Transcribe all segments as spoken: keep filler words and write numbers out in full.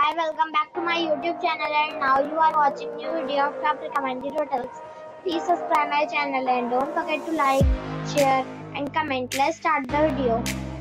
Hi, welcome back to my YouTube channel, and now you are watching new video of top recommended hotels. Please subscribe my channel and don't forget to like, share and comment. Let's start the video.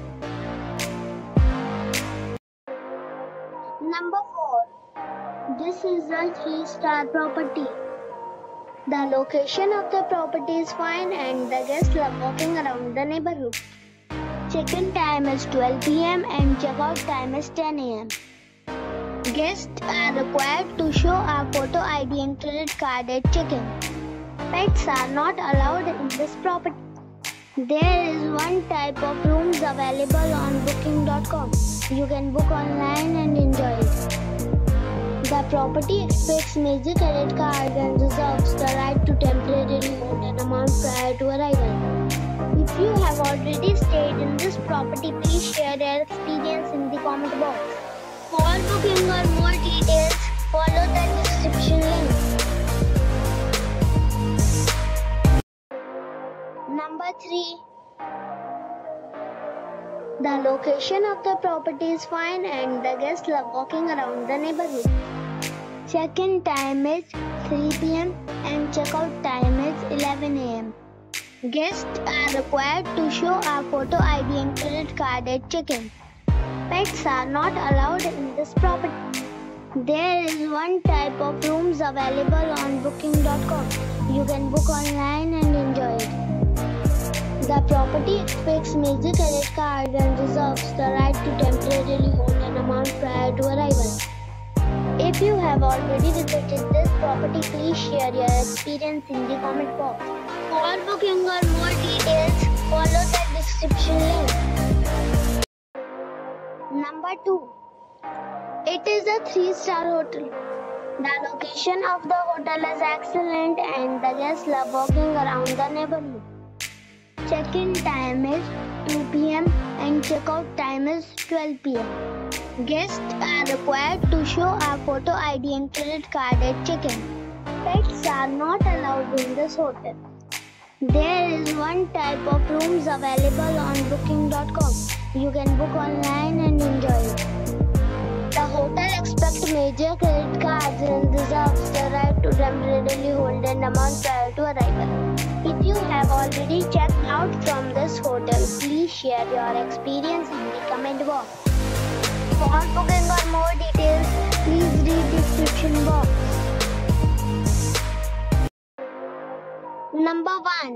Number four. This is a three star property. The location of the property is fine and the guests love walking around the neighborhood. Check-in time is twelve p m and check-out time is ten a m Guests are required to show a photo I D and credit card at check-in. Pets are not allowed in this property. There is one type of rooms available on booking dot com. You can book online and enjoy it. The property expects major credit cards and reserves the right to temporarily hold an amount prior to arrival. If you have already stayed in this property, please share your experience in the comment box. For booking or more details, follow the description link. Number three. The location of the property is fine and the guests love walking around the neighborhood. Check-in time is three p m and check-out time is eleven a m Guests are required to show a photo I D and credit card at check-in. Pets are not allowed in this property. There is one type of rooms available on booking dot com. You can book online and enjoy it. The property expects major credit cards and reserves the right to temporarily hold an amount prior to arrival. If you have already visited this property, please share your experience in the comment box. For booking or more details, follow the description link. Number two. It is a three star hotel. The location of the hotel is excellent and the guests love walking around the neighborhood. Check-in time is two p m and check-out time is twelve p m Guests are required to show a photo I D and credit card at check-in. Pets are not allowed in this hotel. There is one type of rooms available on booking dot com. You can book online and enjoy it. The hotel expects major credit cards and reserves the right to temporarily hold an amount prior to arrival. If you have already checked out from this hotel, please share your experience in the comment box. For booking or more details, please read the description box. Number one.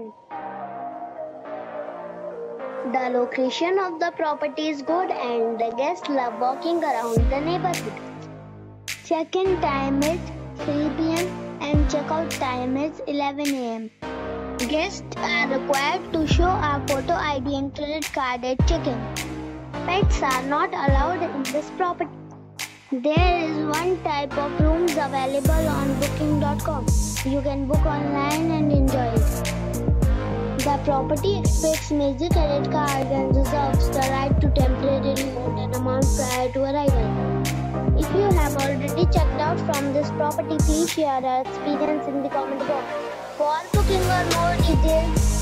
The location of the property is good and the guests love walking around the neighborhood. Check-in time is three p m and check-out time is eleven a m Guests are required to show a photo I D and credit card at check-in. Pets are not allowed in this property. There is one type of rooms available on booking dot com. You can book online and enjoy it. The property expects major credit cards and reserves the right to temporarily hold an amount prior to arrival. If you have already checked out from this property, please share your experience in the comment box. For booking or more details,